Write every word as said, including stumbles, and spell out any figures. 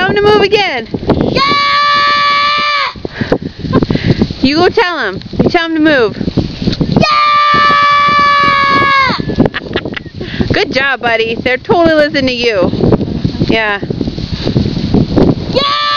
Tell him to move again. Yeah! You go tell him. You tell him to move. Yeah! Good job, buddy. They're totally listening to you. Yeah. Yeah!